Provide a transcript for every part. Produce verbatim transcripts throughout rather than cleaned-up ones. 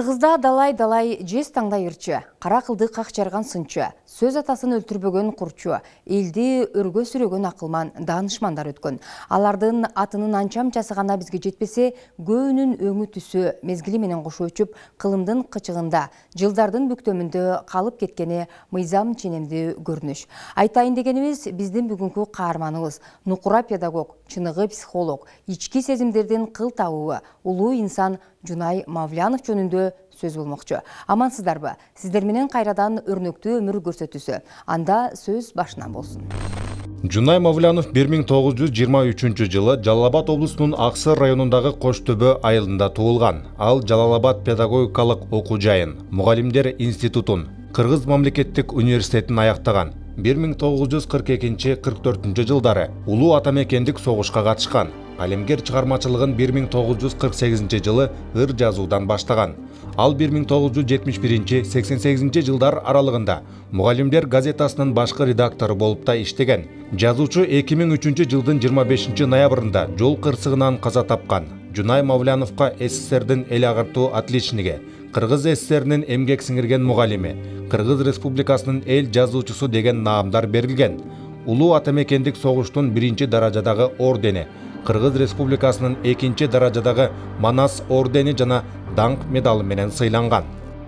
Кыргызда далай-далай жез таңдай ырчы, кара кылды как жарган сынчы, сөз атасын өлтүрбөгөн курчу, элди өргө сүрөгөн акылман данышмандар өткөн. Алардын атынын анчам жасагана бизге жетпесе, көөнүн өңү түсү мезгили менен кошо өчүп, кылымдын кычыгында, жылдардын бүктөмүндө калып кеткени мыйзам ченемди көрүнүш. Айтайын дегенибиз, биздин бүгүнкү каарманыбыз нукура педагог, чыныгы психолог, ички сезимдердин кыл табыбы, улуу инсан Жунай Мавлянов жөнүндө сөз болмокчу. Амансыздарбы? Сиздер менен кайрадан өрнөктүү өмүр көрсөтүүсү. Анда сөз башынан болсун. Жунай Мавлянов бир миң тогуз жүз жыйырма үчүнчү жылы Жалал Абад облусунун Аксыр районундагы Коштөбө айылында туулган. Ал Жалал Абад педагогикалык окуу жайын, мугалимдер институтун, Кыргыз мамлекеттик университетин аяктаган. бир миң тогуз жүз кырк экинчи — кырк төртүнчү жылдары улуу атамекендик согушка катышкан. Калемгер чыгармачылыгын бир миң тогуз жүз кырк сегизинчи жылы ыр жазуудан баштаган. Ал бир миң тогуз жүз жетимиш биринчи — сексен сегизинчи жылдар аралыгында Мугалимдер газетасынын башкы редактору болуп да иштеген. Жазуучу эки миң үчүнчү жылдын жыйырма бешинчи ноябрында жол кырсыгынан каза тапкан. Жунай Мавляновго СССРдин эл агартуу отличниги, Кыргыз СССРинин эмгек сиңирген мугалими, Кыргыз Республикасынын эл жазуучусу деген наамдар берилген. Улуу атамекендик согуштун биринчи даражадагы ордени, Кыргыз Республикасынын экинчи даражадагы Манас ордени жана даңк медалы менен сыйланган.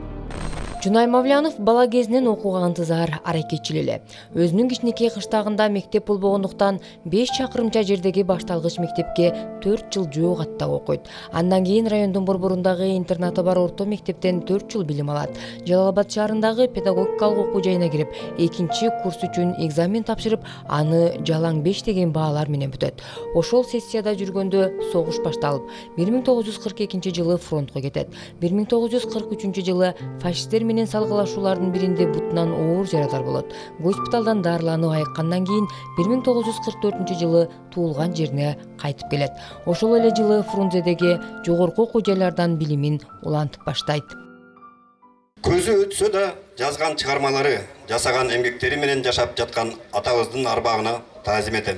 Жунай Мавлянов бала кезинен окууга ынтызар, аракетчил эле. Өзүнүн кичинекей кыштагында мектеп болбогондуктан беш чакырымча жердеги башталгыч мектепке төрт жыл жөө каттап окуйт. Андан кийин райондун борборундагы интернаты бар орто мектептен төрт жыл билим алат. Жалал Абад шаарындагы педагогикалык окуу жайына кирип, экинчи курс үчүн экзамен тапшырып, аны жалаң беш деген баалар менен бүтөт. Ошол сессияда жүргөндө согуш башталып, бир миң тогуз жүз кырк экинчи жылы фронтко кетет. бир миң тогуз жүз кырк үчүнчү жылы фашисттер менен салгылашуулардын биринде бутунан оор жарадар болот. Госпиталдан дарыланып айыккандан кийин бир миң тогуз жүз кырк төртүнчү жылы туулган жерине кайтып келет. Ошол эле жылы Фрунзедеги жогорку окуу жайлардан билимин улантып баштайт. Көзү өтсө да жазган чыгармалары, жасаган эмгектери менен жашап жаткан атабыздын арбагына таазим этем.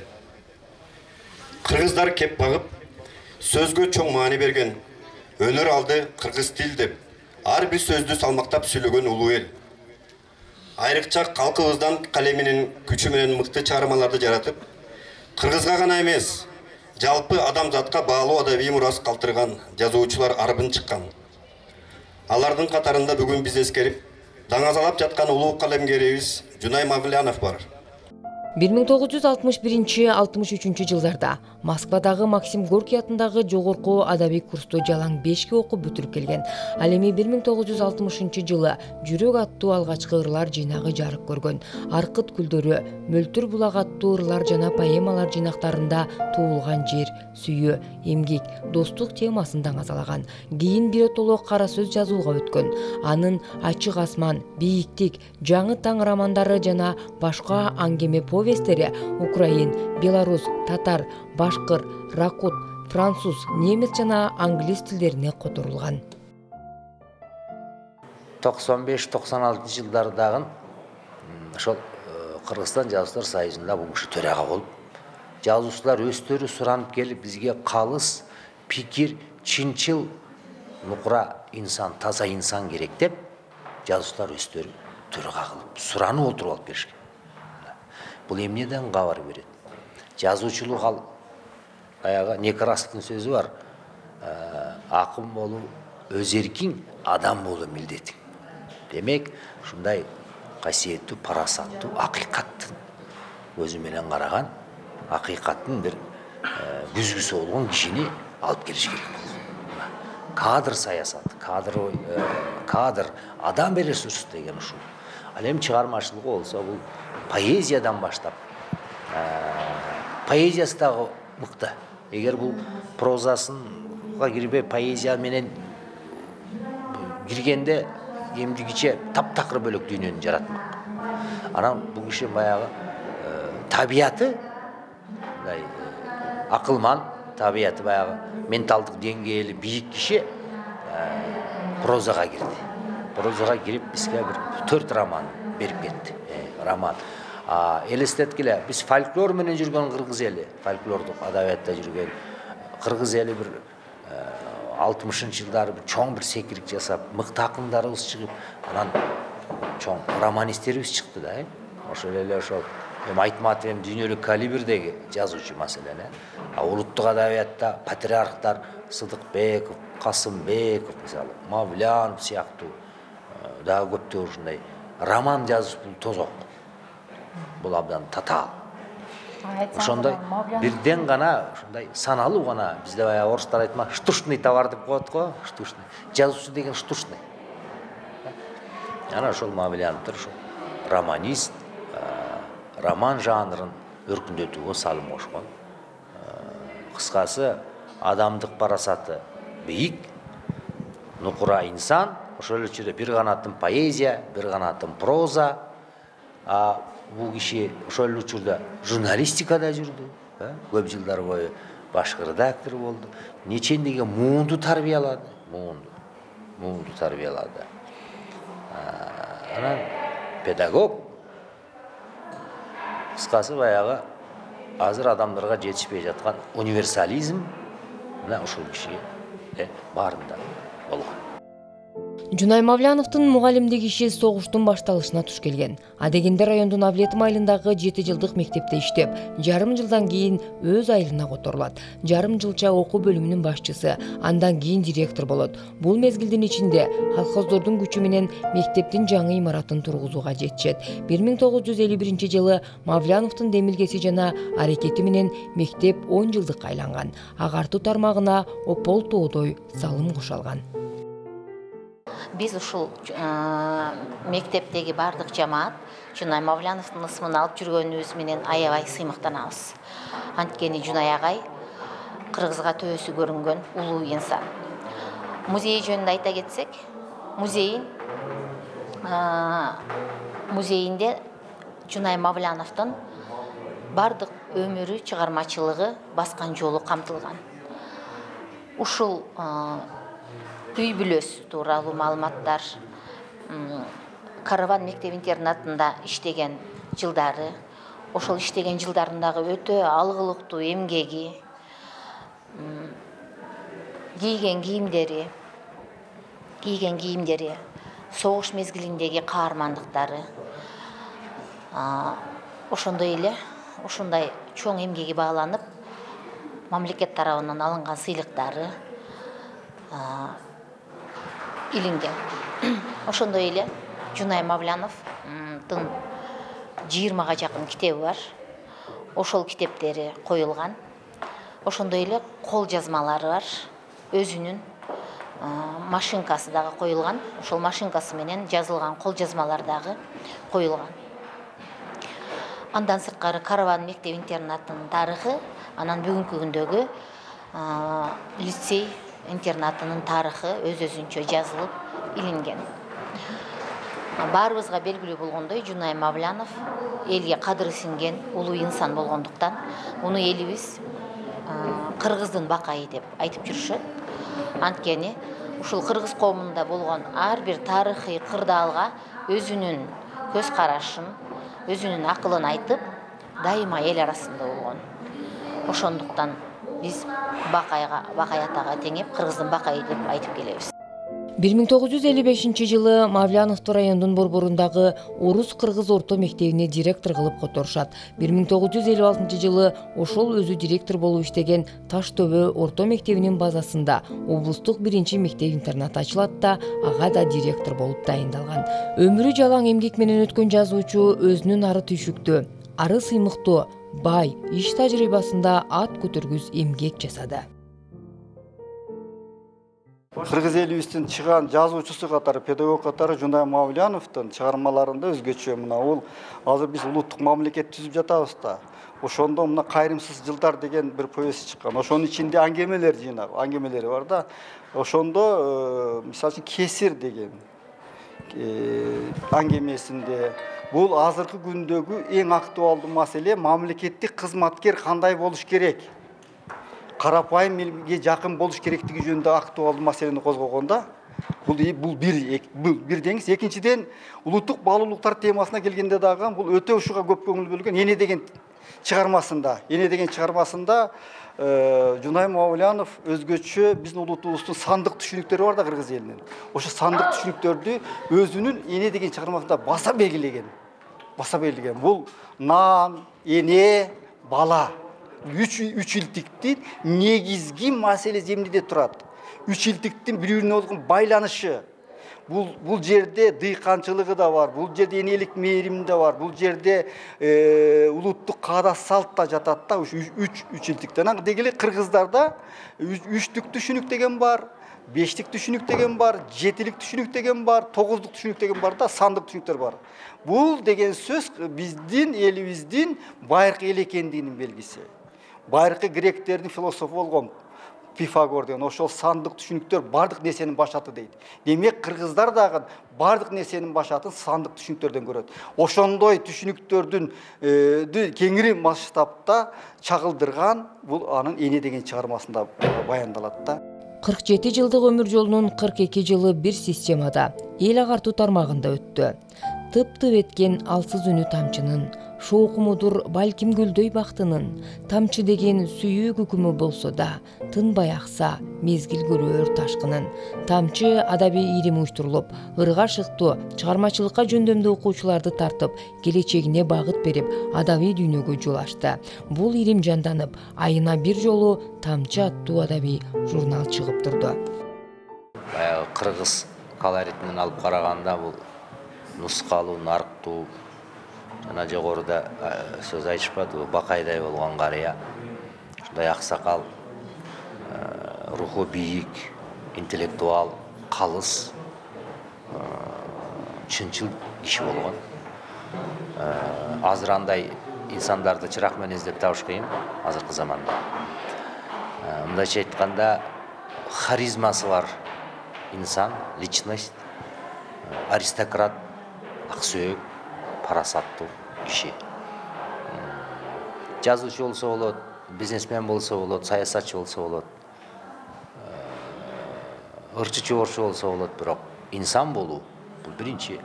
Кыргыздар кеп багып, сөзгө чоң маани берген, өнөр алды кыргыз тил деп, ар бир сөздү салмактап сүйлөгөн улуу эл. Айрыкча калкыбыздан калеминин күчү менен мыкты чыгармаларды жаратып, Кыргызга гана эмес, жалпы адамзатка баалуу адабий мурас калтырган жазуучулар арбын чыккан. Алардын катарында бүгүн биз эскерип, даңазалап жаткан улуу калемгерибиз Жунай Мавлянов бар. бир миң тогуз жүз алтымыш биринчи — алтымыш үчүнчү жылдарда Москвадагы Максим Горький атындагы жогорку адабий курсту жалаң бешке окуп бүтүрүп келген. Ал эми бир миң тогуз жүз алтымышынчы жылы Жүрөк аттуу алгачкы ырлар жыйнагы жарык көргөн. Аркыт күлдөрү, Мөлтүр булак аттуу ырлар жана поэмалар жыйнактарында туулган жер, сүйүү, эмгек, достук темасын даңазалаган. Кийин биротоло кара сөз жазууга өткөн. Анын Ачык асман, Бийиктик, Жаңы таң романдары жана башка аңгеме повесттери украин, белорус, татар, башкыр, ракут, француз, немец жана англис тилдерине которулган. токсон беш — токсон алтынчы жылдардагы ошол Кыргызстан жазуучулар союзунда бул киши төрага болуп, жазуучулар өздөрү суранып келип бизге калыс, пикир, чынчыл, нукура инсан, таза инсан керек деп, жазуучулар өздөрү төрага кылып, суранып отуруп алып беришкен. Бул эмнеден кабар берет? Жазуучулук ал аяга Некрасовдун сөзү бар. Акын болуу өз эркиң, адам болуу милдетиң. Демек, ушундай касиеттүү, парасаттуу, акыйкаттын өзү менен караган, акыйкаттын бир күзгүсү болгон кишини алып келиш керек болду. Кадр саясаты, кадр кадр адам ресурс деген ушул. Ал эми чыгармачылыгы болсо бул поэзиядан баштап, поэзиясы дагы мыкты. Эгер бул прозасынга кирбей поэзия менен киргенде эмдигиче таптакыр бөлөк дүйнөнү жаратмак. Анан бул киши баягы табияты, акылман, табияты баягы менталдык деңгээли бийик киши прозага кирди. Прозага кирип бизге бир төрт роман берип кетти. Роман. Элестеткиле, биз фольклор менен жүргөн кыргыз эли, фольклордук адабиятта жүргөн кыргыз эли бир алтымышынчы жылдары бір чоң бір секирик жасап, мыкты акындарыбыз чыгып, анан чоң романисттерибиз чыкты да. Ошол эле ошол эми Айтматов эми дүйнөлүк калибрдеги жазуучу маселен. А улуттук адабиятта патриархтар Сыдыкбеков, Касымбеков, мисалы, Мавлянов сыяктуу дагы көптөгөн ушундай роман жазып бул тозок. Бул абдан татаал. Ошондой бирден гана ушундай саналуу гана бизде баягы орустар айтма штучный товар деп коет го, штучный. Жазуучу деген штучный. Ана ошол Мавлановдор ошол романист, роман жанрын өркүндөтүүгө салым кошкон. Кыскасы, адамдык парасаты бийик, нукура инсан, ошол эле бир канатын поэзия, бир канатын проза. А бул киши ошол эле учурда журналистикада жүрдү, көп жылдар бою башкы редактор болду. Нечендеге муунду тарбиялады, муунду, муунду тарбиялады. Анан педагог, кыскасы баягы азыр адамдарга жетишпей жаткан универсализм мына ушул киши баарында болгон. Жунай Мавляновдун мугалимдик иши согуштун башталышына туш келген. Адегенде райондун Авлетим айылындагы жети жылдык мектепте иштеп, жарым жылдан кийин өз айылына которулат. Жарым жылча окуу бөлүмүнүн башчысы, андан кийин директор болот. Бул мезгилдин ичинде колхоздордун күчү менен мектептин жаңы имаратын тургузууга жетишет. бир миң тогуз жүз элүү биринчи жылы Мавляновдун демилгеси жана аракети менен мектеп он жылдыкка айланган. Агартуу тармагына Опол тоодой салым кошулган. Биз ушул мектептеги бардык жамаат Жунай Мавляновдун ысмын алып жүргөнүбүз менен аябай сыймыктанабыз. Анткени Жунай агай кыргызга төбөсү көрүнгөн улуу инсан. Музей жөнүндө айта кетсек, музейин музейинде Жунай Мавляновдун бардык өмүрү, чыгармачылыгы, баскан жолу камтылган. Ушул үй бүлөсү тууралуу маалыматтар, Караван мектеп-интернатында иштеген жылдары, ошол иштеген жылдарындагы өтө алгылыктуу эмгеги, кийген кийимдери, кийген кийимдери, согуш мезгилиндеги каармандыктары, ошондой эле ушундай чоң эмгеги бааланып, мамлекет тарабынан алынган сыйлыктары илинген. Ошондой эле Жунай Мавляновдун жыйырмага жакын китеби бар. Ошол китептери коюлган. Ошондой эле кол жазмалары бар. Өзүнүн машинкасы дагы коюлган. Ошол машинкасы менен жазылган кол жазмалар дагы коюлган. Андан сырткары Караван мектеп-интернатынын тарыхы, анан бүгүнкү күндөгү лицей интернатынын тарыхы өз-өзүнчө жазылып илинген. Баарыбызга белгилүү болгондой, Жунай Мавлянов элге кадыры сиңген улуу инсан болгондуктан, муну элибиз кыргыздын бакайы деп айтып жүрүшөт. Анткени ушул кыргыз коомунда болгон ар бир тарыхый кырдаалга өзүнүн көз карашын, өзүнүн акылын айтып, дайыма эл арасында болгон. Ошондуктан биз бакайга, бакай атага теңеп, кыргыздын бакайы деп айтып келебиз. бир миң тогуз жүз элүү бешинчи жылы Мавляновду райондун борборундагы орус-кыргыз орто мектебине директор кылып которушат. бир миң тогуз жүз элүү алтынчы жылы ошол өзү директор болуп иштеген Таш төбө орто мектебинин базасында облустук биринчи мектеп-интернат ачылат да, ага да директор болуп дайындалган. Өмүрү жалаң эмгек менен өткөн жазуучу өзүнүн ары түйшүктүү, ары сыймыктуу, бай, иш тажрыйбасында ат көтөргүс эмгек жасады. Кыргыз элибиздин чыган жазуучусу катары, педагог катары Жунай Мавляновдун чыгармаларында өзгөчө мына ул азыр биз улуттук мамлекет түзүп жатабыз да. Ошондо мына кайрымсыз жылдар деген бир повесть чыккан. Ошонун ичинде аңгемелер жыйнап, аңгемелери бар да. Ошондо мисалы үчүн Кесир деген аңгемесинде бул азыркы күндөгү эң актуалдуу маселе мамлекеттик кызматкер кандай болуш керек? Карапайым элге жакын болуш керектиги жөнүндө актуалдуу маселени козгогонда, бул бул бир бул бир деңиз. Экинчиден, улуттук баалуулуктар темасына келгенде дагы бул өтө ушуга көп көңүл бөлгөн. Эне деген чыгармасында, эне деген чыгармасында Жунай Мавлянов өзгөчө биздин улутубуздун сандык түшүнүктөрү бар да кыргыз элинин. Ошо сандык түшүнүктөрдү өзүнүн эне деген чыгармасында баса белгилеген. Баса белгилеген. Бул нан, эне, бала. Үч үч илтиктин негизги маселе земледе турат. Үч илтиктин бири-бирине болгон байланышы. Бул бул жерде дыйканчылыгы да бар, бул жерде энелик мээрим да бар, бул жерде улуттук каада салт да жатат да, үч үч илтиктен. Дегеле кыргыздарда үчтүк түшүнүк деген бар, бештик түшүнүк деген бар, жетилик түшүнүк деген бар, тогуздук түшүнүк деген бар да, сандык түшүнүктөр бар. Бул деген сөз биздин элибиздин байыркы эл экендигинин белгиси. Байыркы гректердин философу болгон Пифагор деген ошол сандык түшүнүктөр бардык нерсенин башаты дейт. Демек кыргыздар дагы бардык нерсенин башатын сандык түшүнүктөрдөн көрөт. Ошондой түшүнүктөрдүн кеңири масштабта чагылдырган бул анын эне деген чыгармасында баяндалат да. кырк жети жылдык өмүр жолунун кырк эки жылы бир системада эл агартуу тармагында өттү. Тып-тып эткен алсыз үнү тамчынын, шоокумудур балким гүлдөй бактынын, тамчы деген сүйүү күкүмү болсо да, тынбай акса мезгил көрөр ташкынын. Тамчы адабий ийрим уюштурулуп, ырга шыктуу, чыгармачылыкка жөндөмдүү окуучуларды тартып, келечегине багыт берип, адабий дүйнөгө жол ачты. Бул ийрим жанданып, айына бир жолу Тамчы аттуу адабий журнал чыгып турду. Кыргыз колоритинен алып караганда бул нускалуу, нарктуу, жана жогоруда сөз айтышпады, бакайдай болгон карыя, ушундай аксакал, руху бийик, интеллектуал, калыс, чынчыл киши болгон. Азыр андай инсандарды чырак менен издеп табыш кыйын азыркы заманда. Мындайча айтканда, харизмасы бар инсан, личность, аристократ, аксөөк, парасаттуу киши. Жазуучу болсо болот, бизнесмен болсо болот, саясатчы болсо болот, ырчы чуворчу болсо болот, бирок инсан болуу бул биринчи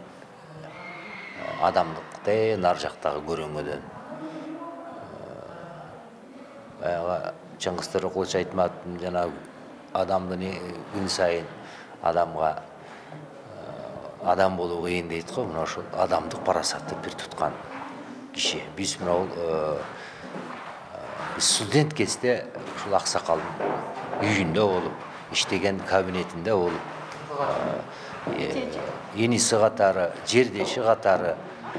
адамдыкты нар жактагы көрүнгөдөн. Баягы Чыңгыз Төрөкулович айтмат, жана адамдын күн сайын адамга адам болуу кыйын дейт го, мына ошол адамдык парасатты бир туткан киши. Биз мына биз студент кезде ушул аксакалдын үйүндө болуп, иштеген кабинетинде болуп, эниси катары, жердеши катары,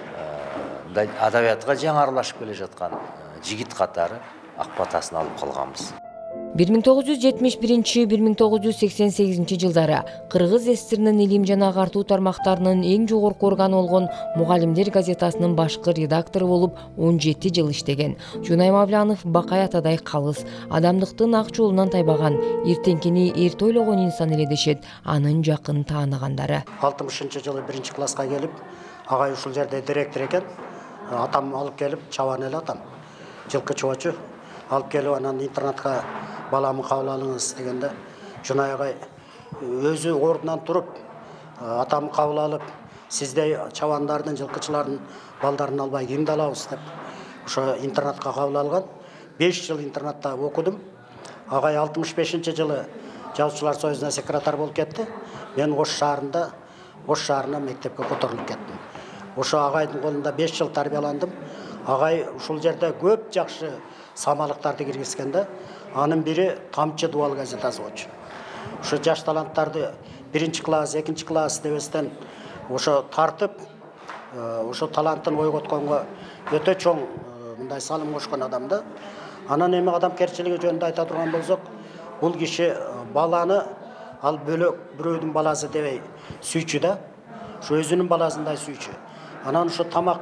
адабиятка жаңы аралашып келе жаткан жигит катары ак батасын алып калганбыз. бир миң тогуз жүз жетимиш биринчи — бир миң тогуз жүз сексен сегизинчи жылдары Кыргыз эсиринин илим жана агартуу тармактарынын эң жогорку органы болгон Мугалимдер газетасынын башкы редактору болуп он жети жыл иштеген. Жунай Мавлянов бакай атадай калыс, адамдыктын ак жолунан тайбаган, эртеңкини эрте ойлогон инсан эле дешет анын жакын тааныгандары. алтымышынчы жылы биринчи класска келип, агай ушул жерде директор экен. Атам алып келип, чабан эле атам. Жылкы чубачу алып келип анан интернатка баламы кабыл алыңыз дегенде, Жунай агай өзү ордунан туруп, атамы кабыл алып, сиздей чабандардын, жылкычылардын балдарын албай кимди алабыз деп, ошо интернатка кабыл алган. беш жыл интернатта окудум. Агай алтымыш бешинчи жылы Жазуучулар союзуна секретарь болуп кетти. Мен Ош шаарында, Ош шаарына мектепке которулуп кеттим. Ошо агайдын колунда беш жыл тарбияландым. Агай ушул жерде көп жакшы самалыктарды киргизгенде, анын бири Тамчы дуал газетасы болчу. Ошо жаш таланттарды биринчи класс, экинчи класс дебестен ошо тартып, ошо талантын ойготконго өтө чоң мындай салым кошкон адам да. Анан эми адамгерчилиги жөнүндө айта турган болсок, бул киши баланы ал бөлөк бирөөдүн баласы дебей сүйчү да. Ошо өзүнүн баласындай сүйчү. Анан ошо тамак,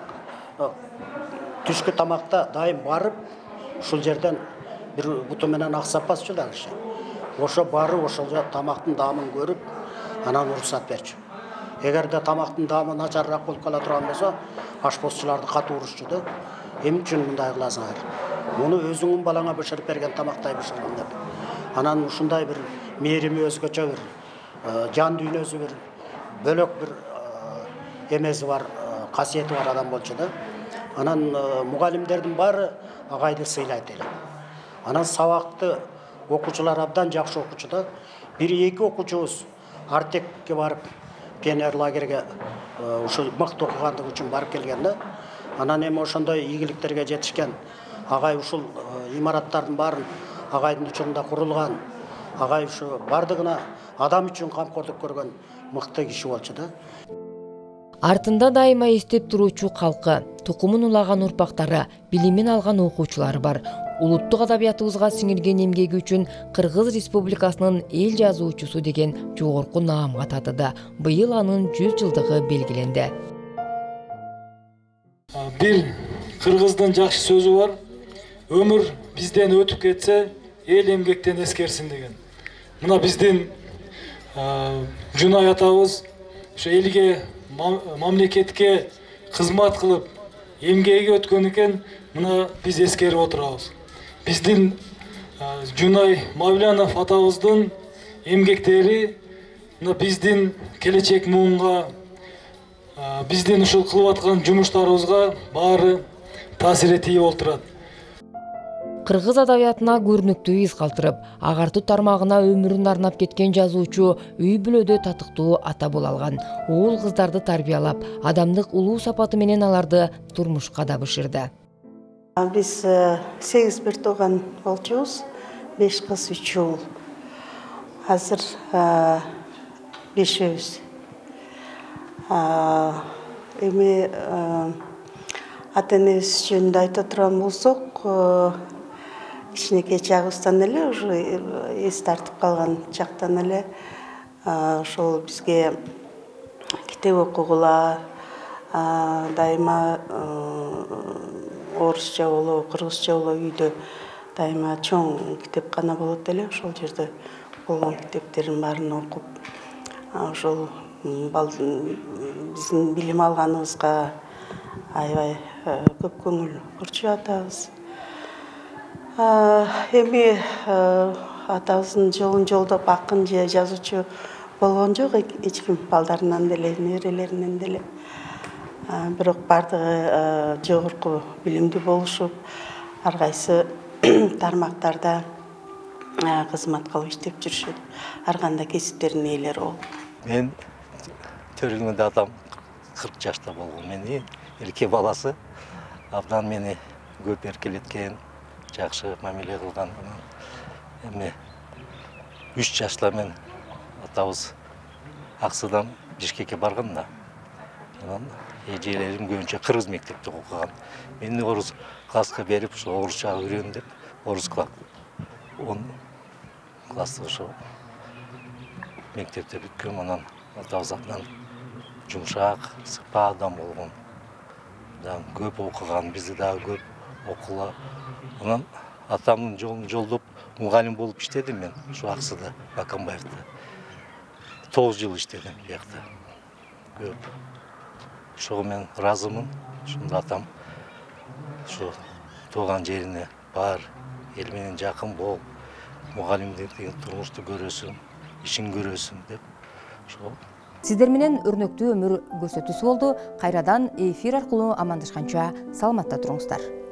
түшкү тамакта дайым барып, ушул жерден бир буту менен ак сапасчы да киши. Ошо барып, ошол тамактын даамын көрүп, анан уруксат берчү. Эгерде тамактын даамы начарыраак болуп кала турган болсо, ашпозчуларды катуу урушчу да. Эмне үчүн мындай кыласыңар? Муну өзүңүн балаңа бышырып берген тамактай бышырган деп. Анан ушундай бир мээрими өзгөчө бир жан дүйнөсү бир бөлөк бир эмеси бар, касиети бар адам болчу да. Анан мугалимдердин баары агайды сыйлайт эле. Анан сабакты окуучулар абдан жакшы окуучу да. Бир эки окуучубуз Артекке барып, пионер лагерге ушул мыкты окугандыгы үчүн барып келген да. Анан эми ошондой ийгиликтерге жетишкен агай ушул имараттардын баарын агайдын учурунда курулган, агай ушу бардыгына адам үчүн камкордук көргөн мыкты киши болчу да. Артында дайыма эстеп туруучу калкы, тукумун улаган урпактары, билимин алган окуучулары бар. Улуттук адабиятыбызга сиңирген эмгеги үчүн Кыргыз Республикасынын эл жазуучусу деген жогорку наамга татыды. Быйыл анын жүз жылдыгы белгиленди. Бир кыргыздын жакшы сөзү бар. Өмүр бизден өтүп кетсе, эл эмгектен эскерсин деген. Мына биздин Жунай атабыз ошо элге, мамлекетке кызмат кылып, эмгеги өткөн экен, мына биз эскерип отурабыз. Биздин Жунай Мавлянов атабыздын эмгектери мына биздин келечек муунга, биздин ушул кылып аткан жумуштарыбызга баары таасир этип отурат. Кыргыз адабиятына көрүнүктүү из калтырып, агартуу тармагына өмүрүн арнап кеткен жазуучу үй бүлөдө татыктуу ата боло алган. Уул кыздарды тарбиялап, адамдык улуу сапаты менен аларды турмушка да бышырды. Биз сегиз бир тууган болчубуз, беш кыз, үч уул. Азыр бешөөбүз. Эми ата энебиз жөнүндө айта турган болсок, кичинекей чагыбыздан эле уже эс тартып калган чактан эле ошол бизге китеп окугула, дайыма орусча болобу, кыргызча болобу үйдө дайыма чоң китепкана болот эле. Ошол жерде болгон китептердин баарын окуп, ошол биздин билим алганыбызга аябай көп көңүл бурчуп атабыз. Эми атабыздын жолун жолдоп акын же жазуучу болгон жок эч ким, балдарынан деле, неберелеринен деле. Бирок бардыгы жогорку билимдүү болушуп, ар кайсы тармактарда кызмат кылып иштеп жүрүшөт. Ар кандай кесиптердин ээлери болуп. Мен төрүнгөндө атам кырк жашта болгон, мени эрке баласы абдан мени көп эркелеткен, жакшы мамиле кылган. Эми үч жашта мен атабыз Аксыдан Бишкекке барган да. Анан эжелерим көбүнчө кыргыз мектепте окуган. Мени орус класска берип, ошо орусча үйрөн деп, орус класс он классы ошо мектепте бүткөм. Анан атабыз андан жумшак, сыпа адам болгон. Да көп окуган, бизди дагы көп окула. Анан атамдын жолун жолдоп мугалим болуп иштедим мен ушу Аксыда, Баканбаевда. тогуз жыл иштедим биякта. Көп. Ошого мен ыраазымын. Ошондо атам ушу тууган жерине бар, эл менен жакын бол, мугалимдиктин турмушту көрөсүң, ишин көрөсүң деп. Ошо. Сиздер менен өрнөктүү өмүр көрсөтүүсү болду. Кайрадан эфир аркылуу амандашканча саламатта туруңуздар.